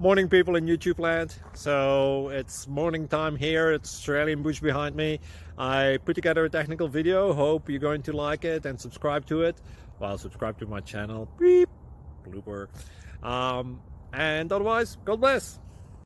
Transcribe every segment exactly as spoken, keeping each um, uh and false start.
Morning, people in YouTube land. So it's morning time here. It's Australian bush behind me. I put together a technical video. Hope you're going to like it and subscribe to it. Well, subscribe to my channel. Beep. Blooper. Um, and otherwise, God bless.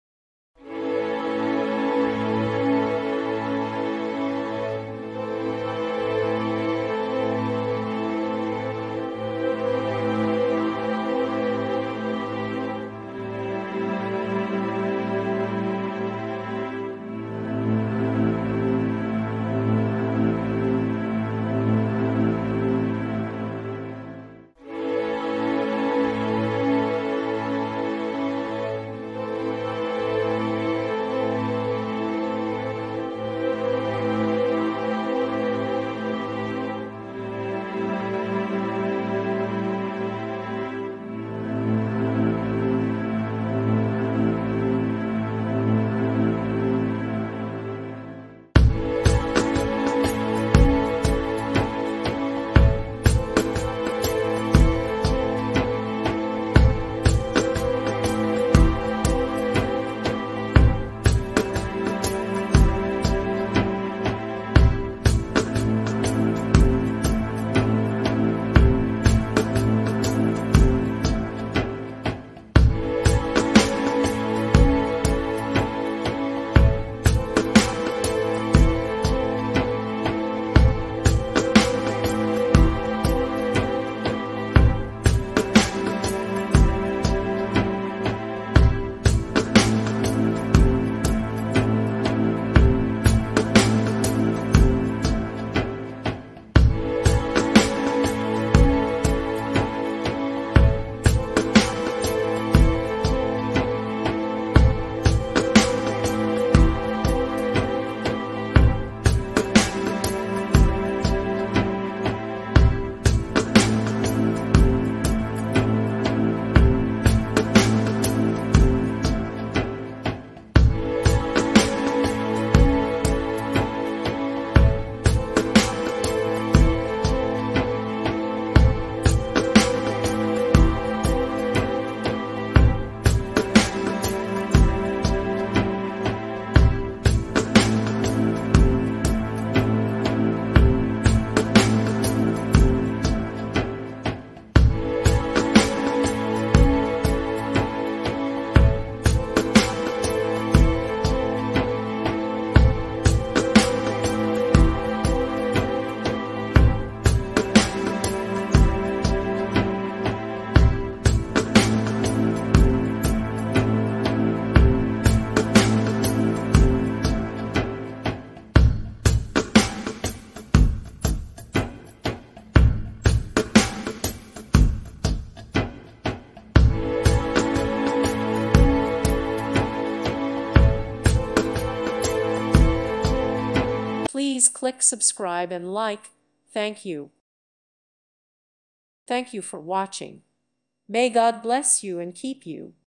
Please click subscribe and like. Thank you. Thank you for watching. May God bless you and keep you.